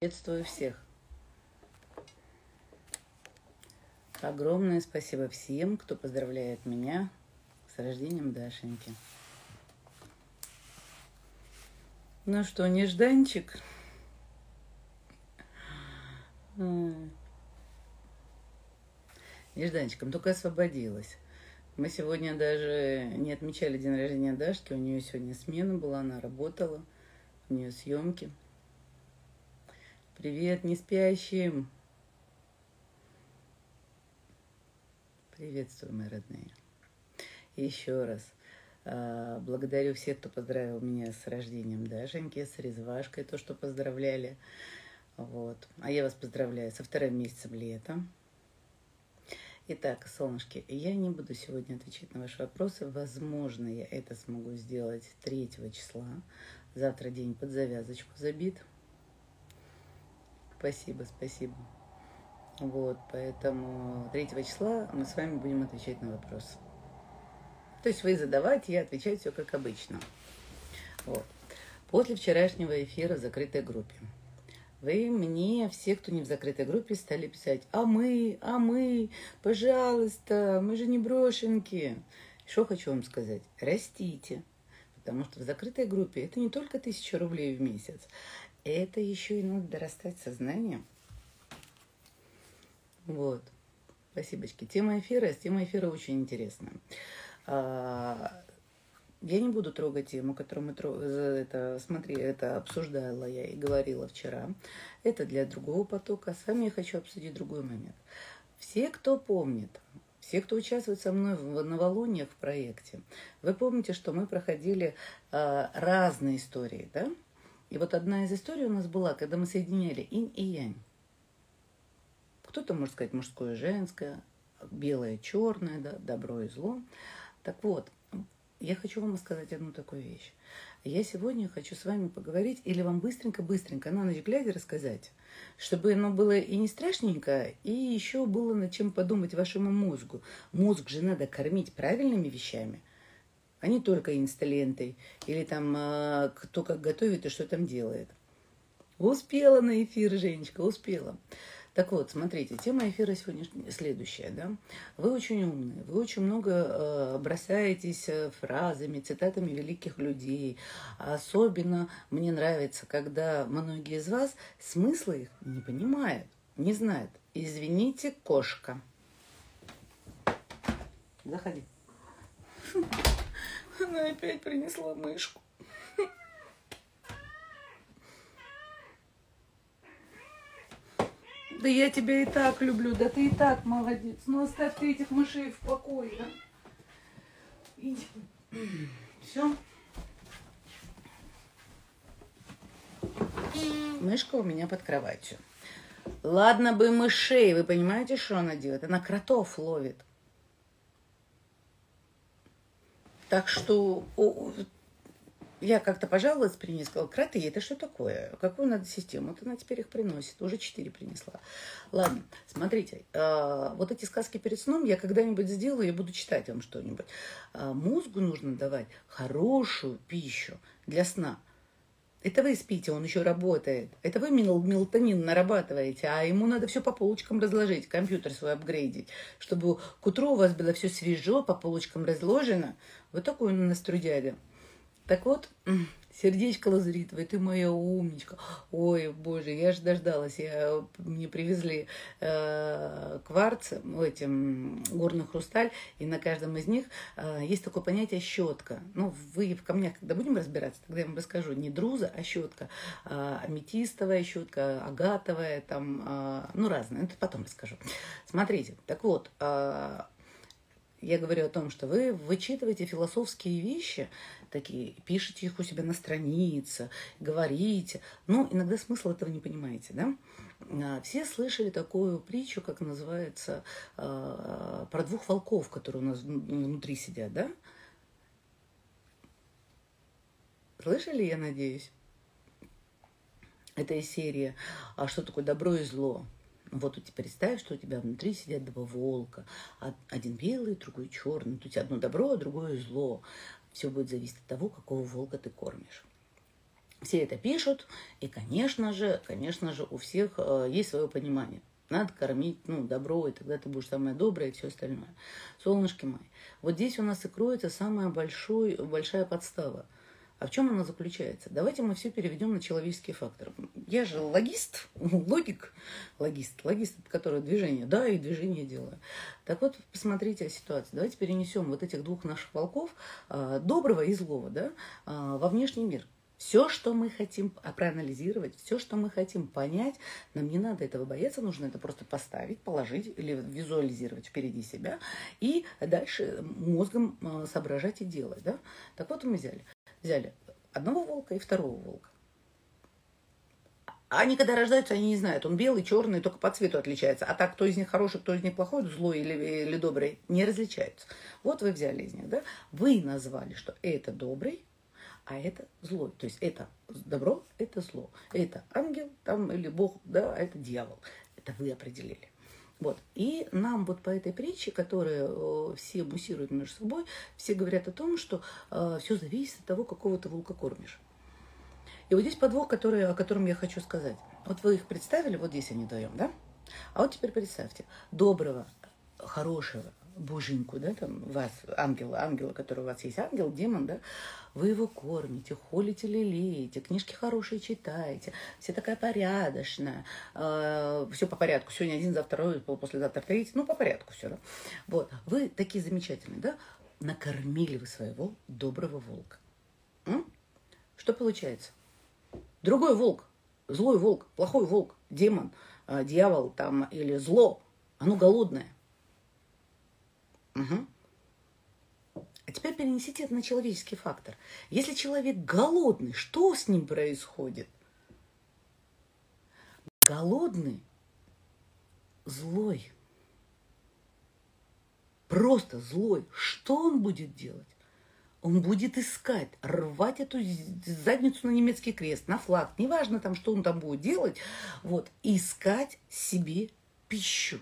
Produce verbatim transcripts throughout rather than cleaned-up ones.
Приветствую всех. Огромное спасибо всем, кто поздравляет меня с рождением Дашеньки. Ну что, нежданчик? Нежданчиком, только освободилась. Мы сегодня даже не отмечали день рождения Дашки. У нее сегодня смена была, она работала. У нее съемки. Привет, не спящим. Приветствую, мои родные. И еще раз э, благодарю всех, кто поздравил меня с рождением Дашеньки, с резвашкой, то, что поздравляли. Вот. А я вас поздравляю со вторым месяцем лета. Итак, солнышки, я не буду сегодня отвечать на ваши вопросы. Возможно, я это смогу сделать третьего числа. Завтра день под завязочку забит. Спасибо, спасибо. Вот, поэтому третьего числа мы с вами будем отвечать на вопросы. То есть вы задавать, я отвечать, все как обычно. Вот. После вчерашнего эфира в закрытой группе вы мне, все, кто не в закрытой группе, стали писать: а мы, а мы, пожалуйста, мы же не брошенки. Что хочу вам сказать? Растите. Потому что в закрытой группе это не только тысяча рублей в месяц, это еще и надо дорастать сознанием. Вот. Спасибочки. Тема эфира, тема эфира очень интересная. Я не буду трогать тему, которую мы трог... это, смотри, это обсуждала я и говорила вчера. Это для другого потока. С вами я хочу обсудить другой момент. Все, кто помнит, все, кто участвует со мной в новолуниях в проекте, вы помните, что мы проходили а, разные истории, да? И вот одна из историй у нас была, когда мы соединяли инь и янь. Кто-то может сказать мужское и женское, белое и черное, да, добро и зло. Так вот, я хочу вам сказать одну такую вещь. Я сегодня хочу с вами поговорить, или вам быстренько-быстренько на ночь глядя рассказать, чтобы оно было и не страшненько, и еще было над чем подумать вашему мозгу. Мозг же надо кормить правильными вещами, а не только инсталентой, или там кто как готовит и что там делает. Успела на эфир, Женечка, успела. Так вот, смотрите, тема эфира сегодня следующая, да. Вы очень умные, вы очень много э, бросаетесь фразами, цитатами великих людей. Особенно мне нравится, когда многие из вас смысла их не понимают, не знают. Извините, кошка. Заходи. Она опять принесла мышку. Да я тебя и так люблю, да ты и так молодец. Ну оставь ты этих мышей в покое, да? Иди. Все. Мышка у меня под кроватью. Ладно бы мышей, вы понимаете, что она делает? Она кротов ловит. Так что я как-то пожаловалась при ней, сказала: кроты, это что такое? Какую надо систему? Вот она теперь их приносит. Уже четыре принесла. Ладно, смотрите. Э, вот эти сказки перед сном я когда-нибудь сделаю и буду читать вам что-нибудь. Э, мозгу нужно давать хорошую пищу для сна. Это вы спите, он еще работает. Это вы мелатонин нарабатываете, а ему надо все по полочкам разложить, компьютер свой апгрейдить, чтобы к утру у вас было все свежо, по полочкам разложено. Вот такой он у нас трудяга. Так вот, сердечко лазуритовое, ты моя умничка. Ой, боже, я же дождалась. Я, мне привезли э, кварц, этим горный хрусталь, и на каждом из них э, есть такое понятие щетка. Ну, вы в камнях, когда будем разбираться, тогда я вам расскажу. Не друза, а щетка. Э, аметистовая щетка, агатовая, там, э, ну, разные. Это потом расскажу. Смотрите, так вот, э, я говорю о том, что вы вычитываете философские вещи, такие, пишете их у себя на странице, говорите, но иногда смысл этого не понимаете, да? Все слышали такую притчу, как называется, про двух волков, которые у нас внутри сидят, да? Слышали, я надеюсь? Это из серии «А что такое добро и зло?» Вот ты представь, что у тебя внутри сидят два волка. Один белый, другой черный. У тебя одно добро, а другое зло. Все будет зависеть от того, какого волка ты кормишь. Все это пишут, и, конечно же, конечно же, у всех э, есть свое понимание. Надо кормить, ну, добро, и тогда ты будешь самое доброе и все остальное. Солнышки мои, вот здесь у нас и кроется самая большой, большая подстава. А в чем она заключается? Давайте мы все переведем на человеческий фактор. Я же логист, логик, логист, логист, который движение, да, и движение делаю. Так вот, посмотрите ситуацию. Давайте перенесем вот этих двух наших волков, доброго и злого, да, во внешний мир. Все, что мы хотим проанализировать, все, что мы хотим понять, нам не надо этого бояться, нужно это просто поставить, положить или визуализировать впереди себя и дальше мозгом соображать и делать. Да? Так вот мы взяли. Взяли одного волка и второго волка. Они когда рождаются, они не знают, он белый, черный, только по цвету отличается. А так, кто из них хороший, кто из них плохой, злой или, или добрый, не различаются. Вот вы взяли из них, да? Вы назвали, что это добрый, а это злой. То есть это добро, это зло. Это ангел там, или бог, да, а это дьявол. Это вы определили. Вот. И нам вот по этой притче, которая э, все муссируют между собой, все говорят о том, что э, все зависит от того, какого ты волка кормишь. И вот здесь подвох, который, о котором я хочу сказать. Вот вы их представили, вот здесь они вдвоем, да? А вот теперь представьте, доброго, хорошего боженьку, да, там, вас, ангела, ангела, который у вас есть, ангел, демон, да, вы его кормите, холите, лелеете, книжки хорошие читаете, все такая порядочная, э, все по порядку, сегодня один, завтра второй, послезавтра третий, ну, по порядку все, да. Вот, вы такие замечательные, да, накормили вы своего доброго волка. М? Что получается? Другой волк, злой волк, плохой волк, демон, э, дьявол там или зло, оно голодное. Угу. А теперь перенесите это на человеческий фактор. Если человек голодный, что с ним происходит? Голодный, злой, просто злой. Что он будет делать? Он будет искать, рвать эту задницу на немецкий крест, на флаг. Неважно там, что он там будет делать. Вот, искать себе пищу.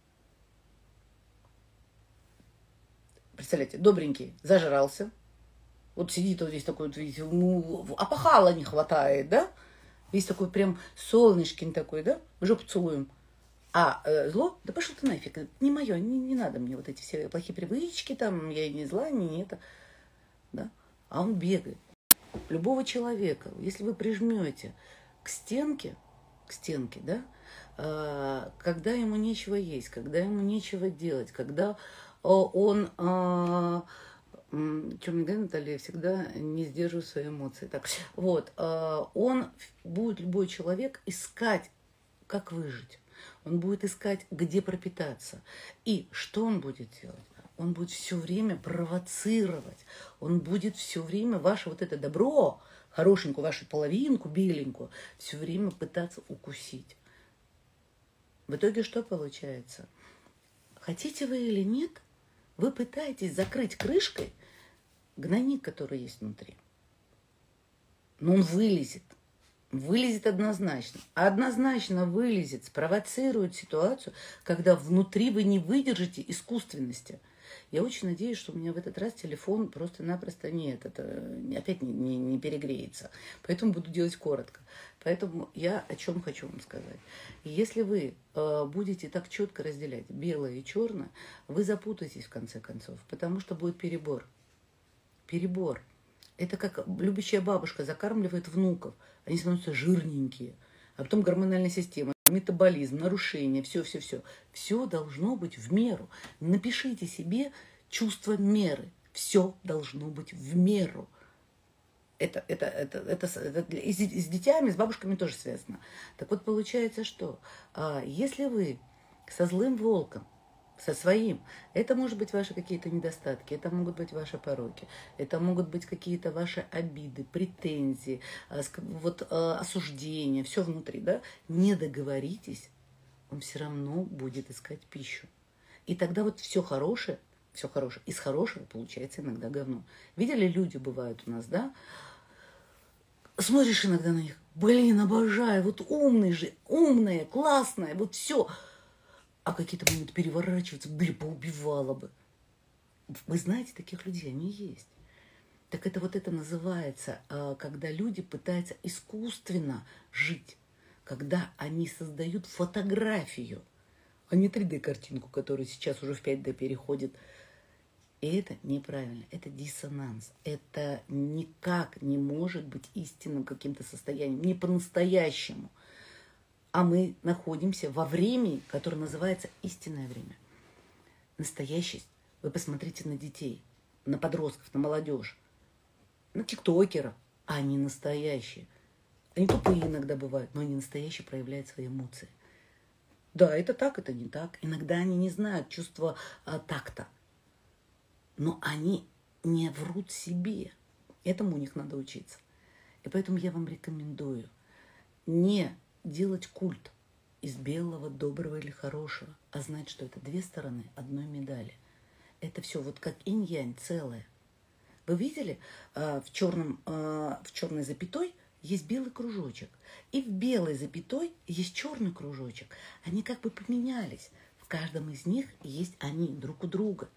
Представляете, добренький, зажрался. Вот сидит вот весь такой, вот, видите, ему опахала не хватает, да? Весь такой прям солнышкин такой, да? В жопу целуем. А э, зло, да пошел ты нафиг, не мое, не, не надо мне вот эти все плохие привычки, там, я не зла, не это, да? А он бегает. Любого человека, если вы прижмете к стенке, к стенке, да, э, когда ему нечего есть, когда ему нечего делать, когда он, а, что мне говорит Наталья, я всегда не сдерживаю свои эмоции. Так, вот, а, он будет, любой человек, искать, как выжить. Он будет искать, где пропитаться. И что он будет делать? Он будет все время провоцировать. Он будет все время ваше вот это добро, хорошенькую вашу половинку, беленькую, все время пытаться укусить. В итоге что получается? Хотите вы или нет, вы пытаетесь закрыть крышкой гнойник, который есть внутри. Но он вылезет. Вылезет однозначно. А однозначно вылезет, спровоцирует ситуацию, когда внутри вы не выдержите искусственности. Я очень надеюсь, что у меня в этот раз телефон просто-напросто нет, это опять не, не, не перегреется. Поэтому буду делать коротко. Поэтому я о чем хочу вам сказать. Если вы э, будете так четко разделять белое и черное, вы запутаетесь в конце концов, потому что будет перебор. Перебор. Это как любящая бабушка закармливает внуков. Они становятся жирненькие. А потом гормональная система, метаболизм, нарушение, все-все-все. Все должно быть в меру. Напишите себе чувство меры. Все должно быть в меру. Это, это, это, это, это и, с, и с детьми, с бабушками тоже связано. Так вот, получается, что а, если вы со злым волком, со своим, это может быть ваши какие-то недостатки, это могут быть ваши пороки, это могут быть какие-то ваши обиды, претензии, вот, осуждения, все внутри, да? Не договоритесь, он все равно будет искать пищу. И тогда вот все хорошее, все хорошее, из хорошего получается иногда говно. Видели, люди бывают у нас, да? Смотришь иногда на них, блин, обожаю, вот умный же, умная, классная, вот все. А какие-то моменты переворачиваются, блин, поубивала бы. Вы знаете, таких людей, они есть. Так это вот это называется, когда люди пытаются искусственно жить, когда они создают фотографию, а не три дэ-картинку, которая сейчас уже в пять дэ переходит. И это неправильно, это диссонанс. Это никак не может быть истинным каким-то состоянием, не по-настоящему. А мы находимся во времени, которое называется истинное время. Настоящесть. Вы посмотрите на детей, на подростков, на молодежь, на тиктокеров. Они настоящие. Они тупые иногда бывают, но они настоящие, проявляют свои эмоции. Да, это так, это не так. Иногда они не знают чувства а, такта. Но они не врут себе. Этому у них надо учиться. И поэтому я вам рекомендую не делать культ из белого, доброго или хорошего, а знать, что это две стороны одной медали. Это все вот как инь-янь целое. Вы видели, в, черном, в черной запятой есть белый кружочек. И в белой запятой есть черный кружочек. Они как бы поменялись. В каждом из них есть они друг у друга.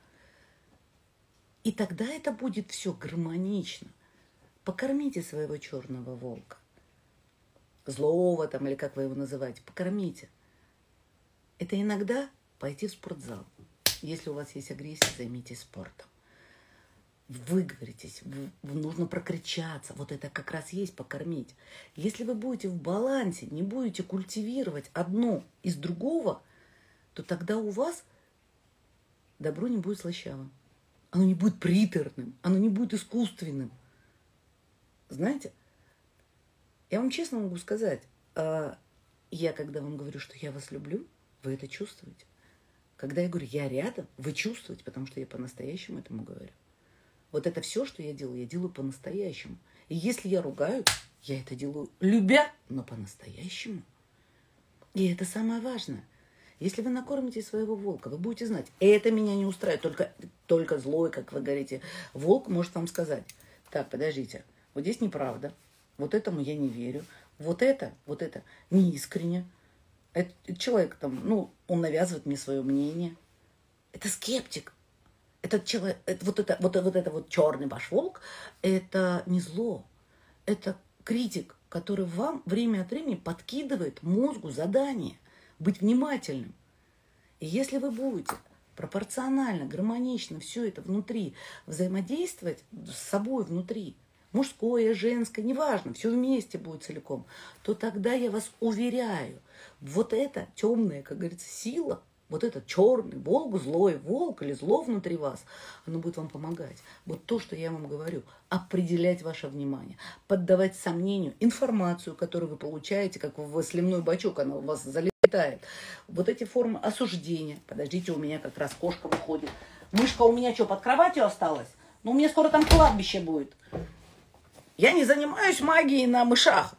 И тогда это будет все гармонично. Покормите своего черного волка. Злого там, или как вы его называете, покормите. Это иногда пойти в спортзал. Если у вас есть агрессия, займитесь спортом. Выговоритесь, нужно прокричаться. Вот это как раз есть покормить. Если вы будете в балансе, не будете культивировать одно из другого, то тогда у вас добро не будет слащавым. Оно не будет приторным, оно не будет искусственным. Знаете, я вам честно могу сказать, я когда вам говорю, что я вас люблю, вы это чувствуете. Когда я говорю, я рядом, вы чувствуете, потому что я по-настоящему этому говорю. Вот это все, что я делаю, я делаю по-настоящему. И если я ругаю, я это делаю любя, но по-настоящему. И это самое важное. Если вы накормите своего волка, вы будете знать, это меня не устраивает, только, только злой, как вы говорите. Волк может вам сказать, так, подождите, вот здесь неправда, вот этому я не верю, вот это, вот это неискренне. Этот человек там, ну, он навязывает мне свое мнение. Это скептик. Этот человек, это, вот, это, вот, вот это вот черный ваш волк, это не зло. Это критик, который вам время от времени подкидывает мозгу задание быть внимательным. И если вы будете пропорционально, гармонично все это внутри взаимодействовать с собой внутри, мужское, женское, неважно, все вместе будет целиком, то тогда я вас уверяю, вот эта темная, как говорится, сила, вот этот черный волк, злой волк или зло внутри вас, оно будет вам помогать. Вот то, что я вам говорю, определять ваше внимание, поддавать сомнению информацию, которую вы получаете, как в сливной бачок, она у вас залетает. Вот эти формы осуждения. Подождите, у меня как раз кошка выходит. Мышка у меня что, под кроватью осталась? Ну, у меня скоро там кладбище будет. Я не занимаюсь магией на мышах.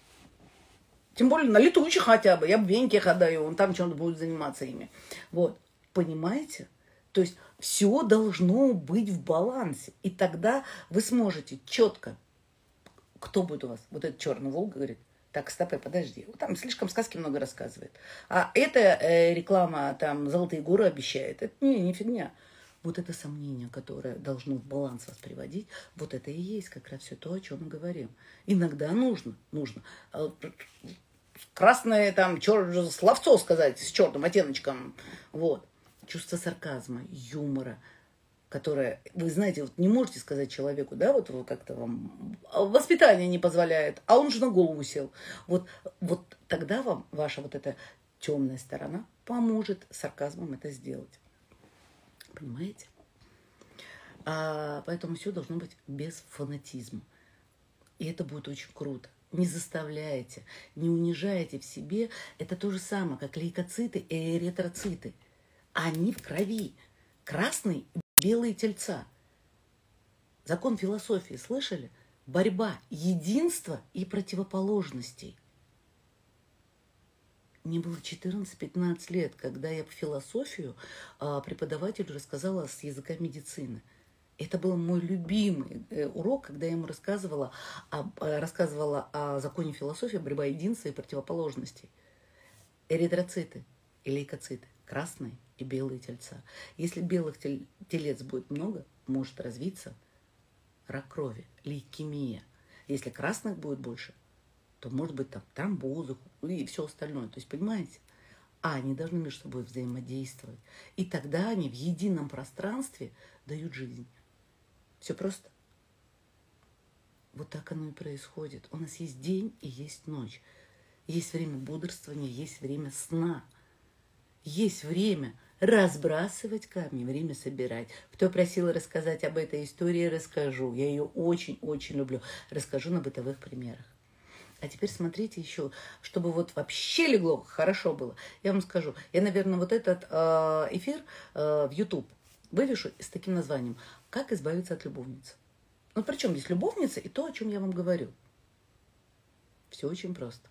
Тем более на летучих хотя бы. Я в венке ходаю, он там чем-то будет заниматься ими. Вот. Понимаете? То есть все должно быть в балансе. И тогда вы сможете четко... Кто будет у вас? Вот этот черный волк говорит, так, стопэ, подожди. Вот там слишком сказки много рассказывает. А это э, реклама, там, золотые горы обещает. Это не, не фигня. Вот это сомнение, которое должно в баланс вас приводить, вот это и есть как раз все то, о чем мы говорим. Иногда нужно, нужно красное там чер... словцо сказать с черным оттеночком. Вот. Чувство сарказма, юмора, которое, вы знаете, вот не можете сказать человеку, да, вот как-то вам воспитание не позволяет, а он же на голову сел. Вот, вот тогда вам ваша вот эта темная сторона поможет сарказмом это сделать. Понимаете? А, поэтому все должно быть без фанатизма. И это будет очень круто. Не заставляйте, не унижайте в себе. Это то же самое, как лейкоциты и эритроциты. Они в крови. Красные и белые тельца. Закон философии, слышали? Борьба единства и противоположностей. Мне было четырнадцать-пятнадцать лет, когда я по философию преподавателю рассказала с языка медицины. Это был мой любимый урок, когда я ему рассказывала, рассказывала о законе философии, борьба единства и противоположностей. Эритроциты и лейкоциты, красные и белые тельца. Если белых телец будет много, может развиться рак крови, лейкемия. Если красных будет больше, то может быть там тромбозы и все остальное. То есть, понимаете? А они должны между собой взаимодействовать. И тогда они в едином пространстве дают жизнь. Все просто. Вот так оно и происходит. У нас есть день и есть ночь. Есть время бодрствования, есть время сна. Есть время разбрасывать камни, время собирать. Кто просил рассказать об этой истории, расскажу. Я ее очень-очень люблю. Расскажу на бытовых примерах. А теперь смотрите еще, чтобы вот вообще легло, хорошо было. Я вам скажу, я, наверное, вот этот э, эфир э, в YouTube вывешу с таким названием «Как избавиться от любовницы». Ну, причем здесь любовница и то, о чем я вам говорю. Все очень просто.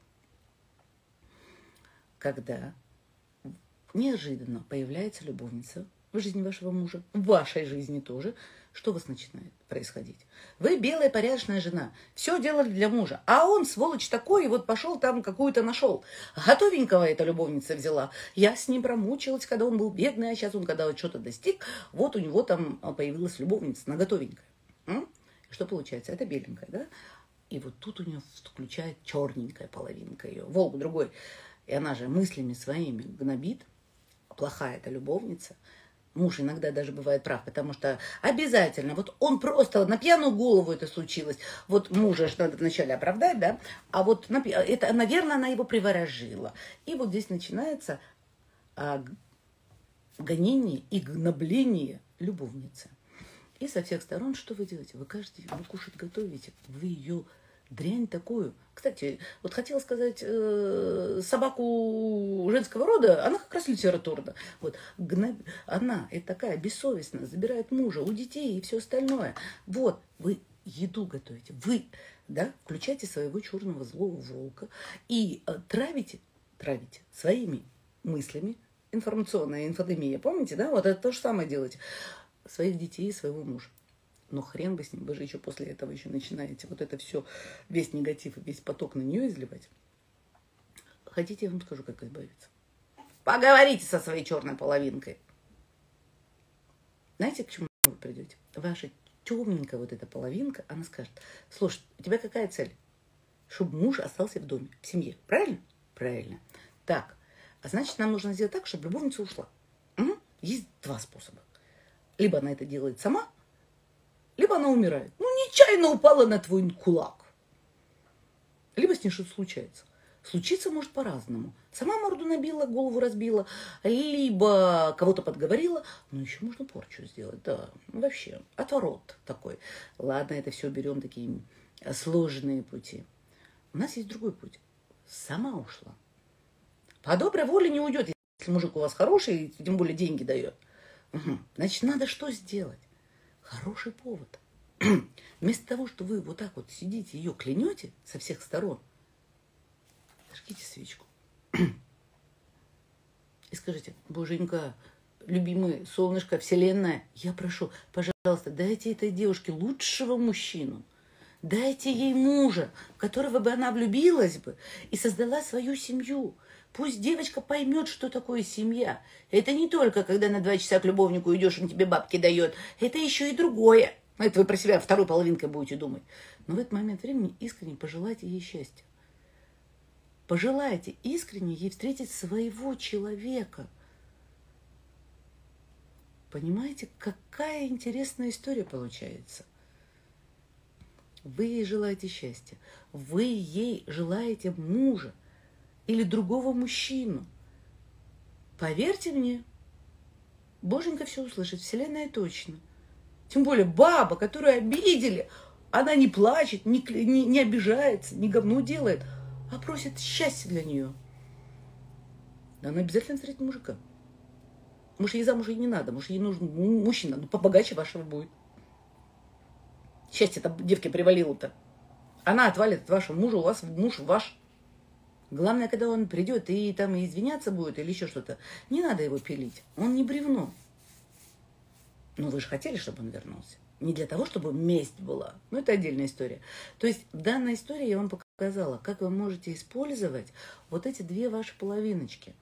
Когда неожиданно появляется любовница в жизни вашего мужа, в вашей жизни тоже, что у вас начинает происходить? Вы белая порядочная жена, все делали для мужа, а он, сволочь такой, вот пошел там какую-то нашел. Готовенького эта любовница взяла. Я с ним промучилась, когда он был бедный, а сейчас он, когда вот что-то достиг, вот у него там появилась любовница, на готовенькая. М? Что получается? Это беленькая, да? И вот тут у нее включает черненькая половинка ее, волк другой. И она же мыслями своими гнобит. Плохая эта любовница. Муж иногда даже бывает прав, потому что обязательно, вот он просто на пьяную голову это случилось. Вот мужа же надо вначале оправдать, да, а вот на, это, наверное, она его приворожила. И вот здесь начинается а, гонение и гнобление любовницы. И со всех сторон что вы делаете? Вы каждый, вы кушать готовите, вы ее дрянь такую. Кстати, вот хотела сказать, э, собаку женского рода, она как раз литературна. Вот, гноб... Она, это такая бессовестная, забирает мужа у детей и все остальное. Вот, вы еду готовите, вы, да, включаете своего черного злого волка и э, травите, травите своими мыслями, информационная инфодемия, помните, да, вот это то же самое делаете, своих детей и своего мужа. Но хрен бы с ним, вы же еще после этого еще начинаете вот это все, весь негатив и весь поток на нее изливать. Хотите, я вам скажу, как избавиться? Поговорите со своей черной половинкой. Знаете, к чему вы придете? Ваша темненькая вот эта половинка, она скажет: слушай, у тебя какая цель? Чтобы муж остался в доме, в семье. Правильно? Правильно. Так, а значит, нам нужно сделать так, чтобы любовница ушла. Угу. Есть два способа. Либо она это делает сама, либо она умирает. Ну, нечаянно упала на твой кулак. Либо с ней что-то случается. Случиться может по-разному. Сама морду набила, голову разбила, либо кого-то подговорила. Но еще можно порчу сделать, да. Вообще, отворот такой. Ладно, это все берем такие сложные пути. У нас есть другой путь. Сама ушла. По доброй воле не уйдет, если мужик у вас хороший, тем более деньги дает. Угу. Значит, надо что сделать? Хороший повод. Вместо того, что вы вот так вот сидите, ее клянете со всех сторон, зажгите свечку. И скажите: боженька, любимый, солнышко, вселенная, я прошу, пожалуйста, дайте этой девушке лучшего мужчину. Дайте ей мужа, в которого бы она влюбилась бы и создала свою семью. Пусть девочка поймет, что такое семья. Это не только, когда на два часа к любовнику идешь, он тебе бабки дает. Это еще и другое. Это вы про себя второй половинкой будете думать. Но в этот момент времени искренне пожелайте ей счастья. Пожелайте искренне ей встретить своего человека. Понимаете, какая интересная история получается? Вы ей желаете счастья. Вы ей желаете мужа или другого мужчину. Поверьте мне, боженька все услышит, вселенная точно. Тем более баба, которую обидели, она не плачет, не, не, не обижается, не говно делает, а просит счастья для нее. Она обязательно встретит мужика. Может, ей замуж и не надо, может, ей нужен мужчина, но побогаче вашего будет. Счастье-то девке привалило-то. Она отвалит от вашего мужа, у вас муж ваш. Главное, когда он придет и там извиняться будет или еще что-то, не надо его пилить. Он не бревно. Но вы же хотели, чтобы он вернулся. Не для того, чтобы месть была. Но это отдельная история. То есть в данной истории я вам показала, как вы можете использовать вот эти две ваши половиночки.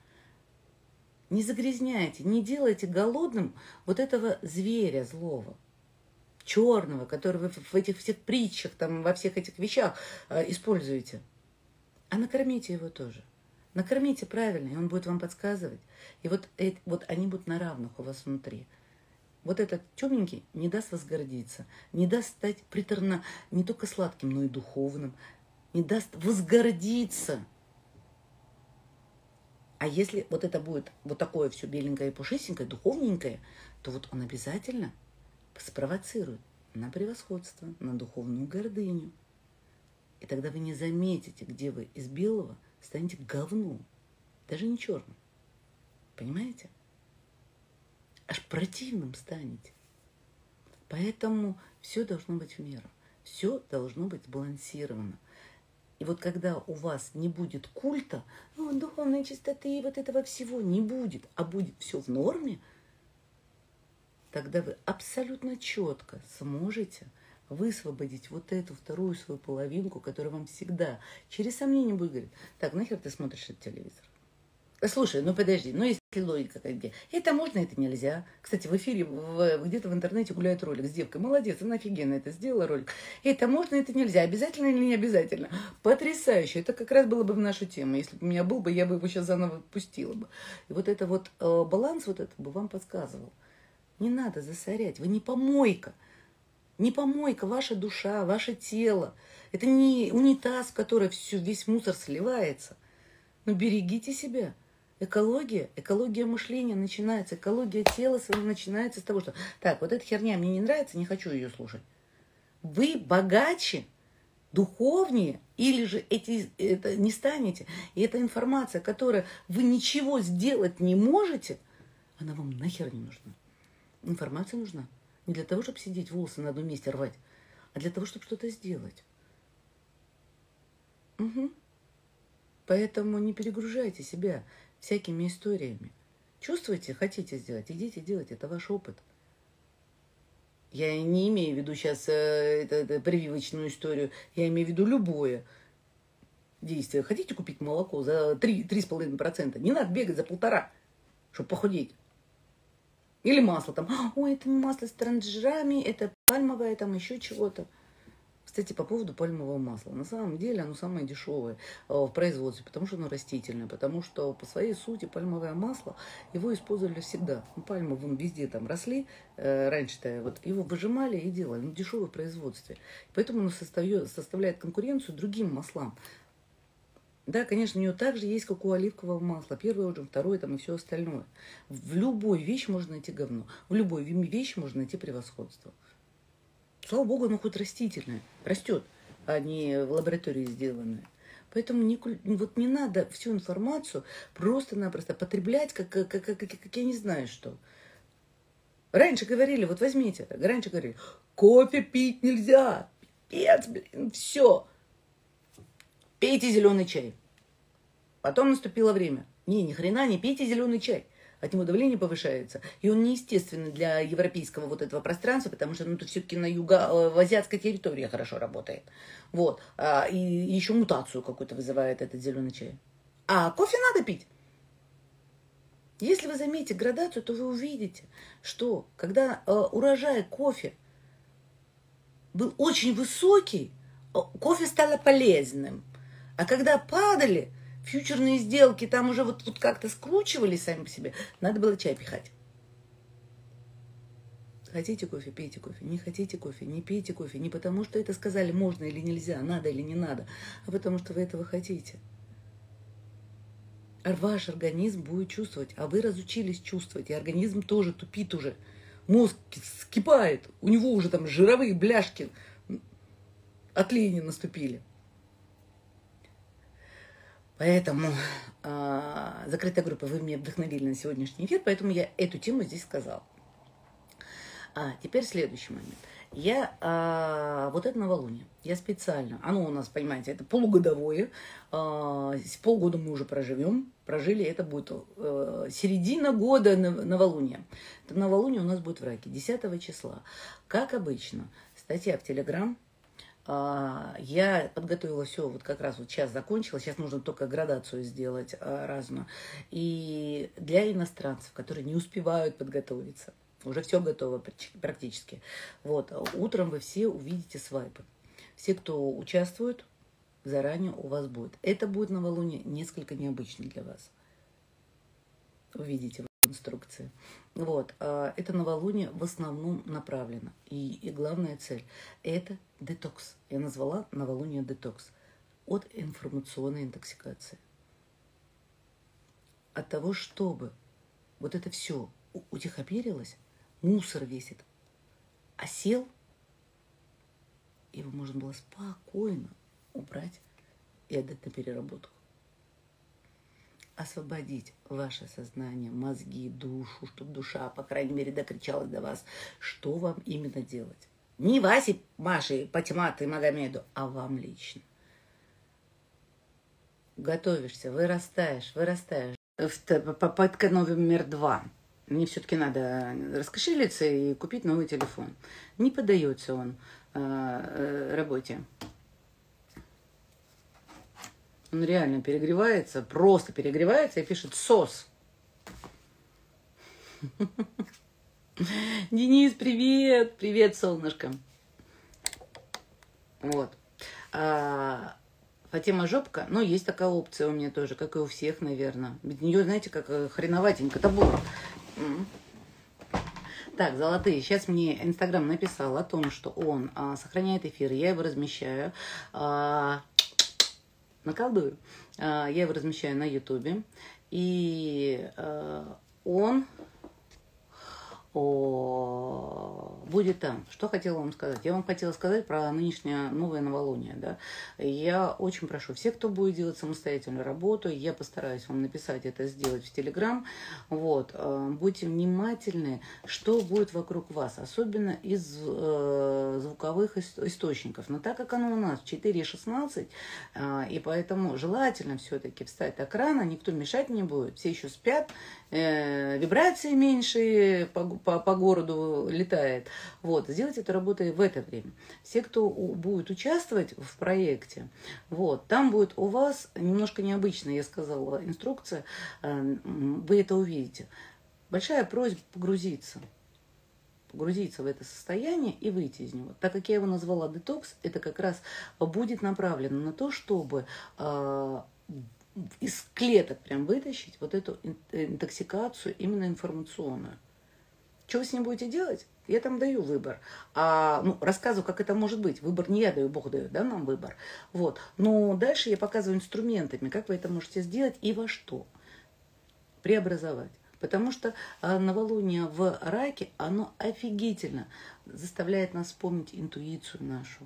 Не загрязняйте, не делайте голодным вот этого зверя злого. черного, который вы в этих всех притчах, там, во всех этих вещах э, используете. А накормите его тоже. Накормите правильно, и он будет вам подсказывать. И вот, э, вот они будут на равных у вас внутри. Вот этот темненький не даст возгордиться, не даст стать приторно не только сладким, но и духовным, не даст возгордиться. А если вот это будет вот такое все беленькое и пушистенькое, духовненькое, то вот он обязательно спровоцирует на превосходство, на духовную гордыню. И тогда вы не заметите, где вы из белого станете говном, даже не черным. Понимаете? Аж противным станете. Поэтому все должно быть в меру. Все должно быть сбалансировано. И вот когда у вас не будет культа, ну, духовной чистоты и вот этого всего не будет, а будет все в норме, тогда вы абсолютно четко сможете высвободить вот эту вторую свою половинку, которая вам всегда через сомнение будет говорить: так, нахер ты смотришь этот телевизор? Слушай, ну подожди, ну если логика какая-то, это можно, это нельзя. Кстати, в эфире в, где-то в интернете гуляет ролик с девкой. Молодец, она офигенно это сделала ролик. Это можно, это нельзя. Обязательно или не обязательно? Потрясающе. Это как раз было бы в нашу тему. Если бы у меня был бы, я бы его сейчас заново пустила бы. И вот это вот э, баланс вот это бы вам подсказывал. Не надо засорять. Вы не помойка. Не помойка, ваша душа, ваше тело. Это не унитаз, в который все, весь мусор сливается. Но берегите себя. Экология, экология мышления начинается, экология тела своего начинается с того, что так, вот эта херня мне не нравится, не хочу ее слушать. Вы богаче, духовнее, или же эти, это не станете. И эта информация, которая вы ничего сделать не можете, она вам нахер не нужна. Информация нужна не для того, чтобы сидеть волосы на одном месте рвать, а для того, чтобы что-то сделать. Угу. Поэтому не перегружайте себя всякими историями. Чувствуете, хотите сделать, идите делать, это ваш опыт. Я не имею в виду сейчас э, это, это прививочную историю, я имею в виду любое действие. Хотите купить молоко за три-три с половиной процента? Не надо бегать за полтора, чтобы похудеть. Или масло там, ой, это масло с транжирами, это пальмовое, там еще чего-то. Кстати, по поводу пальмового масла. На самом деле оно самое дешевое в производстве, потому что оно растительное, потому что по своей сути пальмовое масло, его использовали всегда. Ну, пальмы вон везде там росли, э, раньше-то вот его выжимали и делали, ну, дешевое в производстве. Поэтому оно составляет, составляет конкуренцию другим маслам. Да, конечно, у нее также есть, как у оливкового масла. Первое, уже второе там и все остальное. В любой вещи можно найти говно, в любой вещи можно найти превосходство. Слава богу, оно хоть растительное, растет, а не в лаборатории сделанное. Поэтому не, вот не надо всю информацию просто-напросто потреблять, как, как, как, как, как я не знаю что. Раньше говорили, вот возьмите, раньше говорили, кофе пить нельзя, пипец, блин, все. Пейте зеленый чай. Потом наступило время. Не, ни хрена не пейте зеленый чай. От него давление повышается. И он неестественный для европейского вот этого пространства, потому что ну, это все-таки на юго, в азиатской территории хорошо работает. Вот. И еще мутацию какую-то вызывает этот зеленый чай. А кофе надо пить. Если вы заметите градацию, то вы увидите, что когда урожай кофе был очень высокий, кофе стало полезным. А когда падали фьючерные сделки, там уже вот, вот как-то скручивались сами по себе, надо было чай пихать. Хотите кофе, пейте кофе. Не хотите кофе, не пейте кофе. Не потому, что это сказали можно или нельзя, надо или не надо, а потому, что вы этого хотите. А ваш организм будет чувствовать, а вы разучились чувствовать, и организм тоже тупит уже. Мозг скипает, у него уже там жировые бляшки от лени наступили. Поэтому э, закрытая группа, вы меня вдохновили на сегодняшний эфир, поэтому я эту тему здесь сказала. А теперь следующий момент. Я, э, вот это новолуние, я специально, оно у нас, понимаете, это полугодовое, э, полгода мы уже проживем, прожили, это будет э, середина года новолуния. Это новолуние у нас будет в Раке, десятого числа. Как обычно, статья в Телеграм. Я подготовила все, вот как раз вот сейчас закончила, сейчас нужно только градацию сделать разную. И для иностранцев, которые не успевают подготовиться, Уже все готово практически. Вот. Утром вы все увидите свайпы. Все, кто участвует, заранее у вас будет. Это будет новолуние несколько необычно для вас. Увидите в инструкции. Вот. Это новолуние в основном направлено. И, и главная цель – это детокс. Я назвала новолуние детокс. От информационной интоксикации. От того, чтобы вот это все утихомирилось, мусор весь этот осел, его можно было спокойно убрать и отдать на переработку. Освободить ваше сознание, мозги, душу, чтобы душа, по крайней мере, докричалась до вас, что вам именно делать. Не Васе, Маше, Патимат и Магомеду, а вам лично. Готовишься, вырастаешь, вырастаешь. Попытка номер два. Мне все-таки надо раскошелиться и купить новый телефон. Не поддается он э, э, работе. Он реально перегревается, просто перегревается и пишет «сос». Денис, привет! Привет, солнышко. Вот. А, Фатима Жопка, ну, есть такая опция у меня тоже, как и у всех, наверное. Без нее, знаете, как хреноватенько-то было. Так, золотые, сейчас мне Инстаграм написал о том, что он а, сохраняет эфир, я его размещаю, а, наколдую, а, я его размещаю на Ютубе, и а, он о, будет там. Что хотела вам сказать? Я вам хотела сказать про нынешнее новое новолуние. Да? Я очень прошу всех, кто будет делать самостоятельную работу, я постараюсь вам написать это, сделать в Телеграм. Вот. Будьте внимательны, что будет вокруг вас, особенно из э, звуковых источников. Но так как оно у нас четыре шестнадцать, э, и поэтому желательно все-таки встать так рано, никто мешать не будет, все еще спят, э, вибрации меньше по, по, по городу летает. Вот, сделать эту работу в это время. Все, кто будет участвовать в проекте, вот, там будет у вас немножко необычная, я сказала, инструкция, вы это увидите. Большая просьба погрузиться. Погрузиться в это состояние и выйти из него. Так как я его назвала детокс, это как раз будет направлено на то, чтобы э, из клеток прям вытащить вот эту интоксикацию именно информационную. Что вы с ним будете делать? Я там даю выбор. А, ну, рассказываю, как это может быть. Выбор не я даю, Бог дает, да, нам выбор. Вот. Но дальше я показываю инструментами, как вы это можете сделать и во что преобразовать. Потому что новолуние в раке, оно офигительно заставляет нас вспомнить интуицию нашу.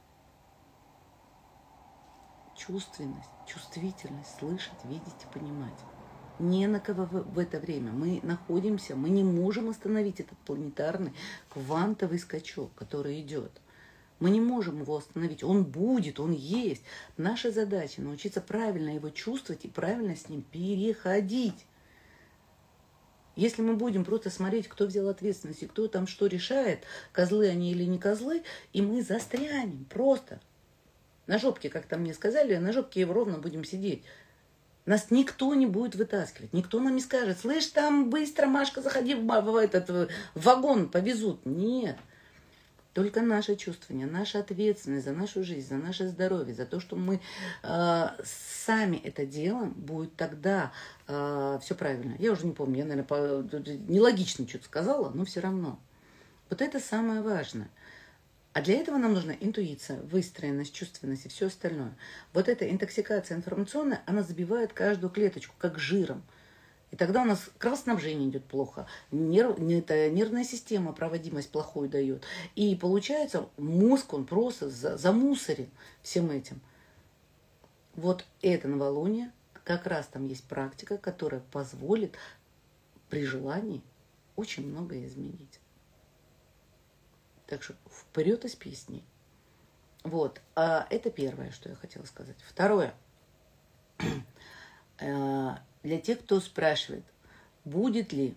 Чувственность, чувствительность, слышать, видеть и понимать. Не на кого в это время. Мы находимся, мы не можем остановить этот планетарный квантовый скачок, который идет. Мы не можем его остановить. Он будет, он есть. Наша задача научиться правильно его чувствовать и правильно с ним переходить. Если мы будем просто смотреть, кто взял ответственность и кто там что решает, козлы они или не козлы, и мы застрянем просто. На жопке, как там мне сказали, на жопке ровно будем сидеть. Нас никто не будет вытаскивать, никто нам не скажет, слышь, там быстро, Машка, заходи в, в этот в вагон, повезут. Нет. Только наше чувствование, наша ответственность за нашу жизнь, за наше здоровье, за то, что мы э, сами это делаем, будет тогда э, все правильно. Я уже не помню, я, наверное, по, нелогично что-то сказала, но все равно. Вот это самое важное. А для этого нам нужна интуиция, выстроенность, чувственность и все остальное. Вот эта интоксикация информационная, она забивает каждую клеточку, как жиром. И тогда у нас кровоснабжение идет плохо, нерв, это, нервная система проводимость плохую дает. И получается, мозг, он просто за, замусорен всем этим. Вот это новолуние, как раз там есть практика, которая позволит при желании очень многое изменить. Так что вперед из песни. Вот. А это первое, что я хотела сказать. Второе. Для тех, кто спрашивает, будет ли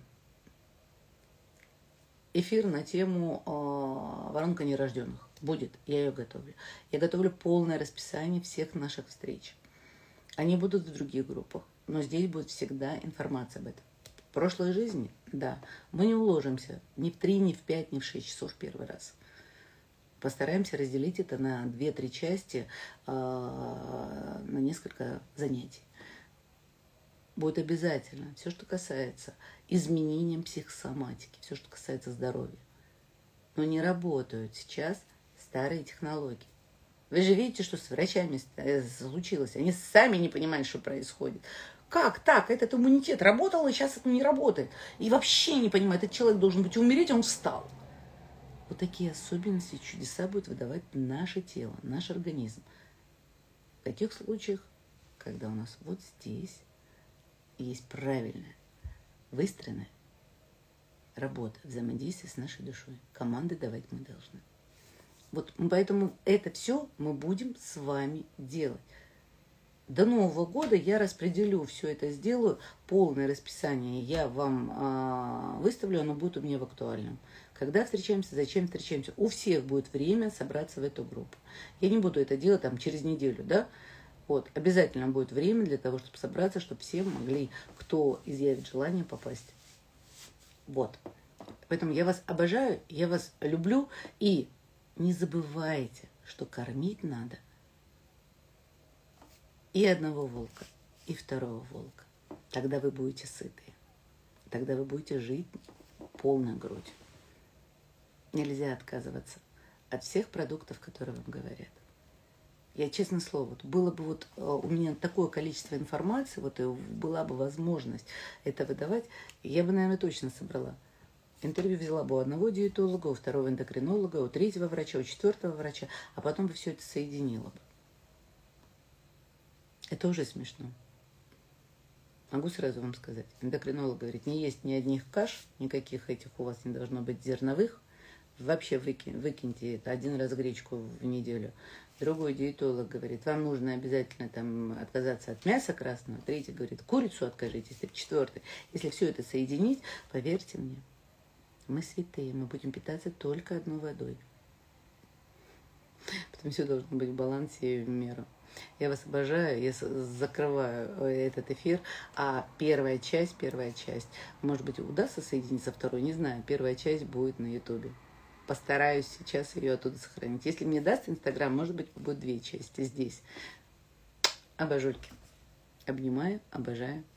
эфир на тему э, воронка нерожденных. Будет, я ее готовлю. Я готовлю полное расписание всех наших встреч. Они будут в других группах, но здесь будет всегда информация об этом. В прошлой жизни, да, мы не уложимся ни в три, ни в пять, ни в шесть часов первый раз. Постараемся разделить это на две-три части, на несколько занятий. Будет обязательно все, что касается изменения психосоматики, все, что касается здоровья. Но не работают сейчас старые технологии. Вы же видите, что с врачами случилось. Они сами не понимают, что происходит. Как так? Этот иммунитет работал, и сейчас это не работает. И вообще не понимает, этот человек должен быть умереть, а он встал. Вот такие особенности, чудеса будет выдавать наше тело, наш организм. В таких случаях, когда у нас вот здесь есть правильная, выстроенная работа, взаимодействие с нашей душой. Команды давать мы должны. Вот поэтому это все мы будем с вами делать. До Нового года я распределю все это, сделаю. Полное расписание я вам а, выставлю, оно будет у меня в актуальном. Когда встречаемся, зачем встречаемся. У всех будет время собраться в эту группу. Я не буду это делать там через неделю, да? Вот, обязательно будет время для того, чтобы собраться, чтобы все могли, кто изъявит желание, попасть. Вот. Поэтому я вас обожаю, я вас люблю. И не забывайте, что кормить надо и одного волка, и второго волка. Тогда вы будете сытые. Тогда вы будете жить полной грудью. Нельзя отказываться от всех продуктов, которые вам говорят. Я, честное слово, вот было бы вот у меня такое количество информации, вот и была бы возможность это выдавать, я бы, наверное, точно собрала. Интервью взяла бы у одного диетолога, у второго эндокринолога, у третьего врача, у четвертого врача, а потом бы все это соединила бы. Это уже смешно. Могу сразу вам сказать. Эндокринолог говорит, не есть ни одних каш, никаких этих у вас не должно быть зерновых. Вообще выкинь, выкиньте это один раз гречку в неделю. Другой диетолог говорит, вам нужно обязательно там отказаться от мяса красного. Третий говорит, курицу откажитесь. Четвертый. Если все это соединить, поверьте мне, мы святые, мы будем питаться только одной водой. Потом все должно быть в балансе и в меру. Я вас обожаю, я закрываю этот эфир, а первая часть, первая часть, может быть, удастся соединить со второй, не знаю, первая часть будет на ютубе. Постараюсь сейчас ее оттуда сохранить. Если мне даст Инстаграм, может быть, будет две части здесь. Обожульки. Обнимаю, обожаю.